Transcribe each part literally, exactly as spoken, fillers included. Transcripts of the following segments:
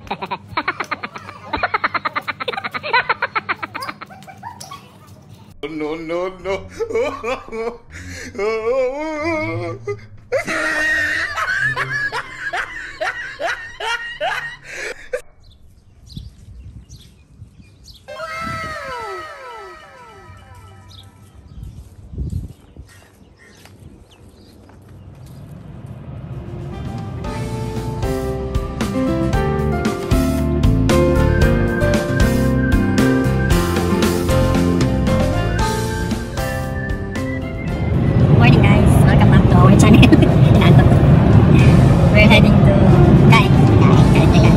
No, no, no. We're heading to Kain. Kain, Kain,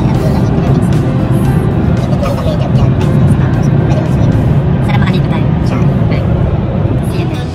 sana makaligo tayo. Okay. See you there.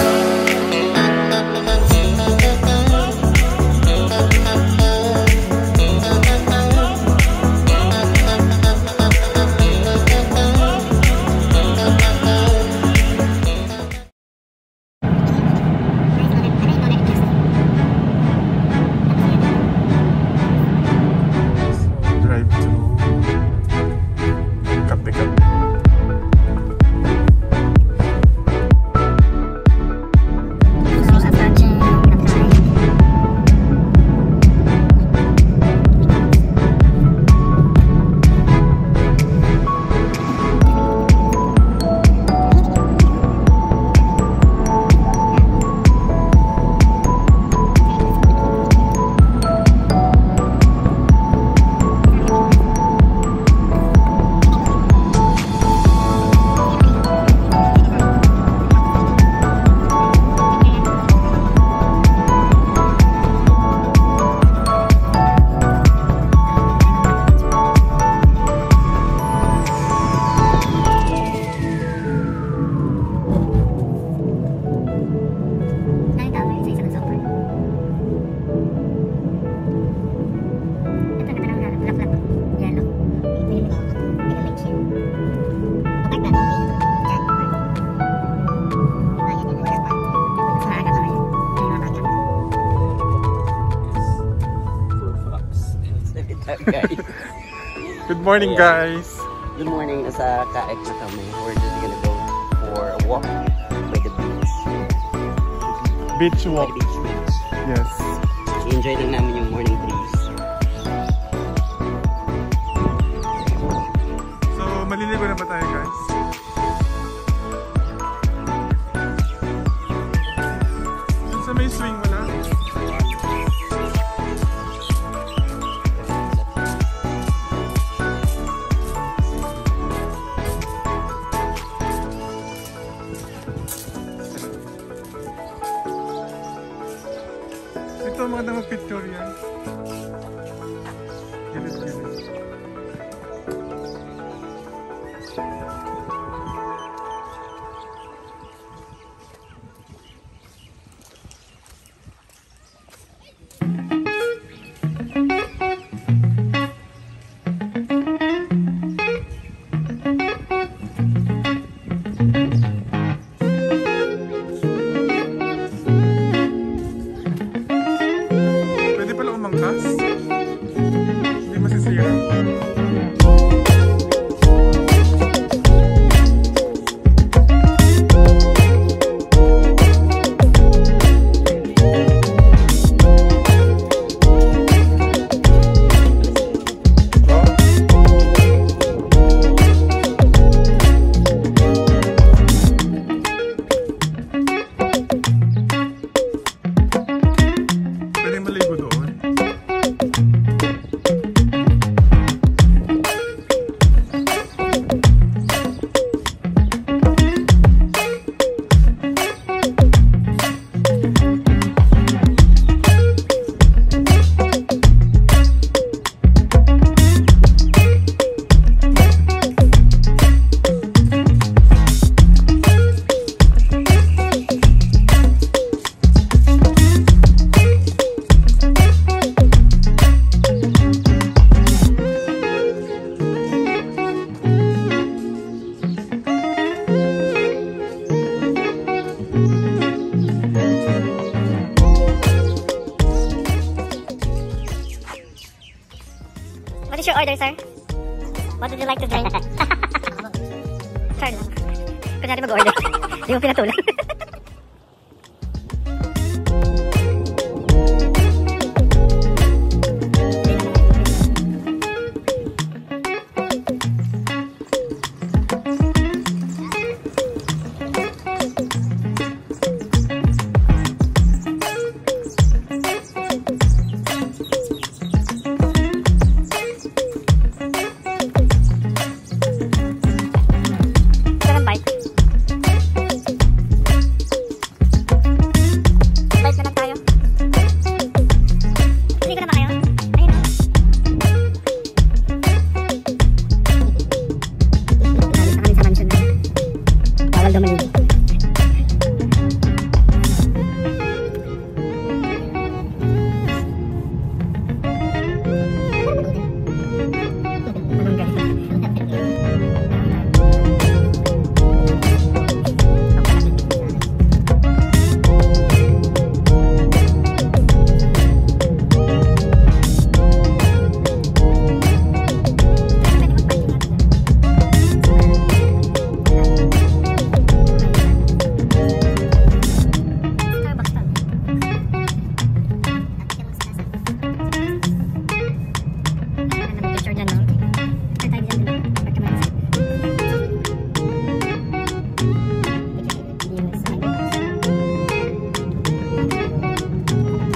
Good morning, guys. Good morning. Nasa Kaek na kami. We're just gonna go for a walk by the beach. Beach walk. By the beach, beach. Yes. Enjoy lang namin yung morning breeze. So, maliligo na ba tayo, guys? Sa may swing wala? Ito ang magandang picture yan. Gilid-gilid. Hindi masisiya. What is your order, sir? What would you like to drink? Sir lang. Kunyari mag-order. Hindi mo pinatulan.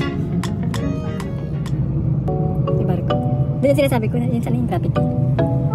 Doon sinasabi ko na yun sana yung traffic.